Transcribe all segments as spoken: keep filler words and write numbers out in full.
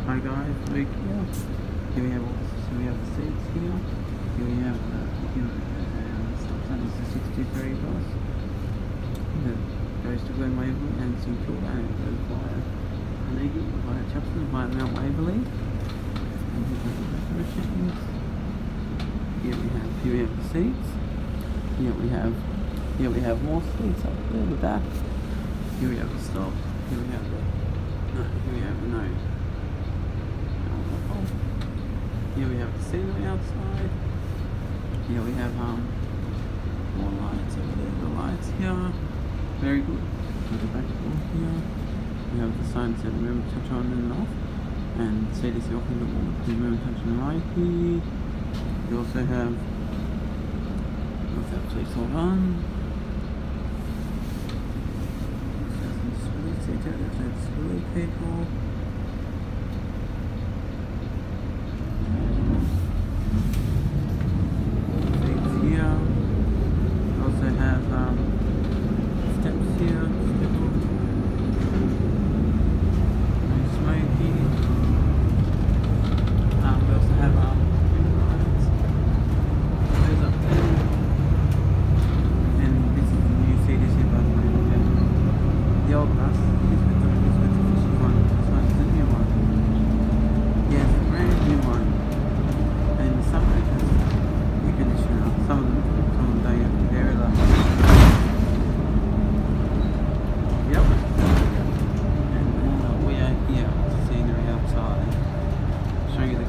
Hi guys, Luke here. Here we have all the, so we have the seats here. Here we have the you know, um, sometimes the sixty-three bus that goes to Glen Waverley and St Kilda, and it goes via Carnegie, via Chapman, via Mount Waverley. And here's the back machines. Here we have here we have the seats. Here we have here we have more seats up there at the back. Here we have the stop. Here we have the no, here we have the no. Here we have the scenery outside. Here we have um more lights over there, the lights here. Very good. Go back door here. We have the sign that said remember to touch on and off. And C D C offering the wall, please remember to touch on the right here. We also have what's that, please hold on. There's some disability seats out there, there's disability people.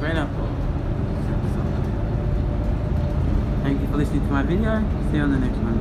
Thank you for listening to my video. See you on the next one.